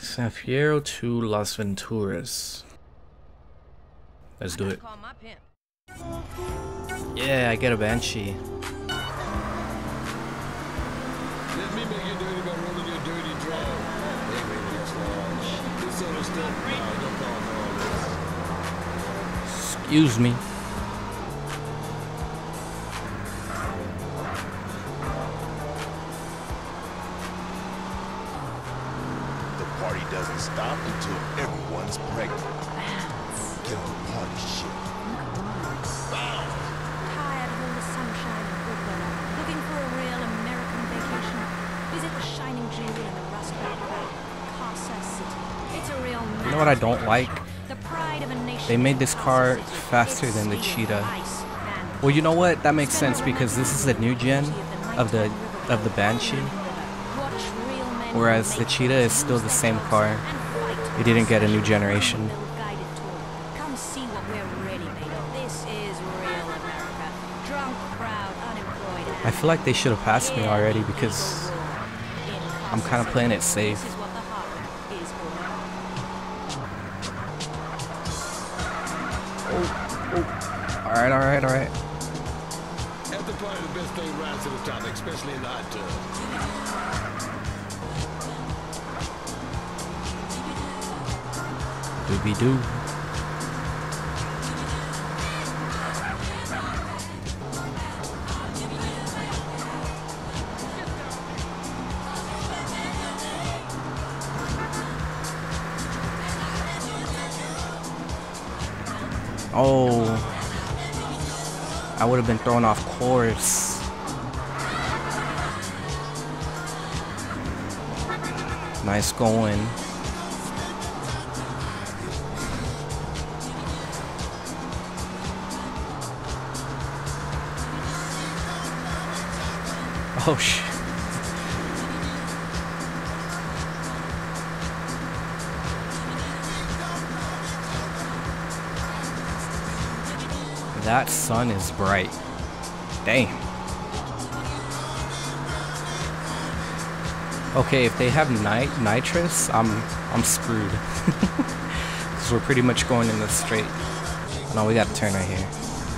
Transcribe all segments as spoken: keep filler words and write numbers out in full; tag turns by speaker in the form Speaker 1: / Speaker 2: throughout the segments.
Speaker 1: San Fierro to Las Venturas. Let's do it. Yeah, I get a Banshee.
Speaker 2: Let me make you dirty by rolling your dirty draw. Hey, baby, trash. This sort of stuff, no, don't call me all this.
Speaker 1: Excuse me.
Speaker 3: The party doesn't stop until everyone's pregnant. Get on the party shit.
Speaker 4: Tired of all the sunshine and good weather, looking for a real American vacation? Visit the shining jewel in the Rust Belt Valley, Casa City. It's a real.
Speaker 1: You know what I don't like?
Speaker 4: The pride of a nation.
Speaker 1: They made this car faster than the Cheetah. Well, you know what? That makes sense because this is the new gen of the of the Banshee, whereas the Cheetah is still the same car. It didn't get a new generation.
Speaker 4: Come see what we're really made of. This is real America. Drunk, proud, unemployed.
Speaker 1: I feel like they should have passed me already because I'm kind of playing it safe.
Speaker 4: This is what the heart is for.
Speaker 1: Alright, alright, alright.
Speaker 2: After party, the best thing rides to the top, especially in the hot tub.
Speaker 1: Doobie doo. Oh, I would have been thrown off course. Nice going. Oh shit. That sun is bright. Damn. Okay, if they have nit nitrous, I'm I'm screwed. Cause we're pretty much going in the straight. No, we got to turn right here.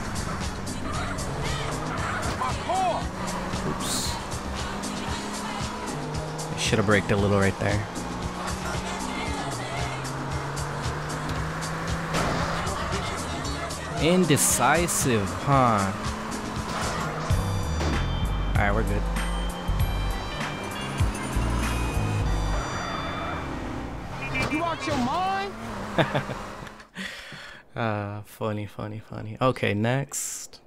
Speaker 1: Oops. Should have braked a little right there. Indecisive, huh? Alright, we're good.
Speaker 2: You out your mind?
Speaker 1: uh, funny, funny, funny. Okay, next.